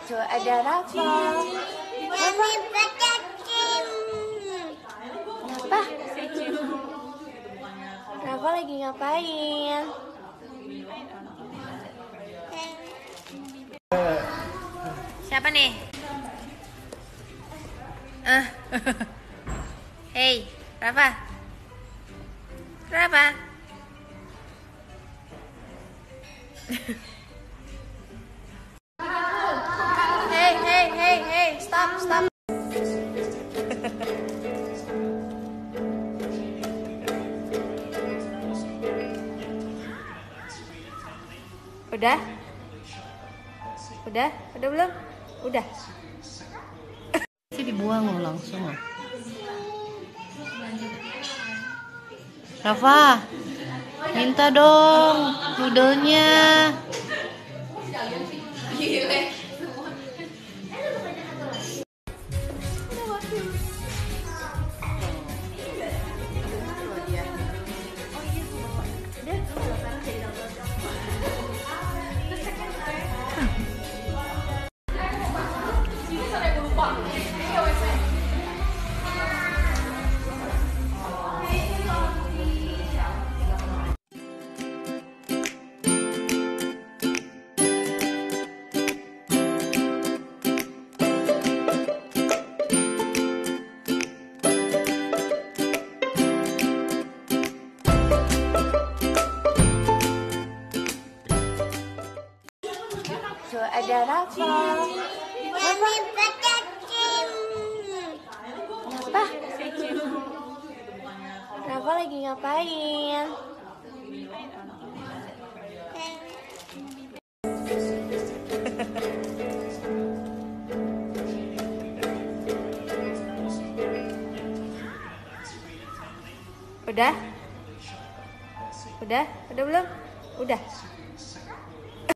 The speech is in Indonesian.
Tuh ada Rafa. Rafa. Kenapa? Rafa lagi ngapain? Siapa nih? Hey, Rafa. Rafa. Hey, stop. Udah belum? Udah. Ini dibuang loh langsung. Rafa, minta dong noodle-nya. Tuh ada Rafa. Rafa. Kenapa? Rafa lagi ngapain? Udah belum? Udah.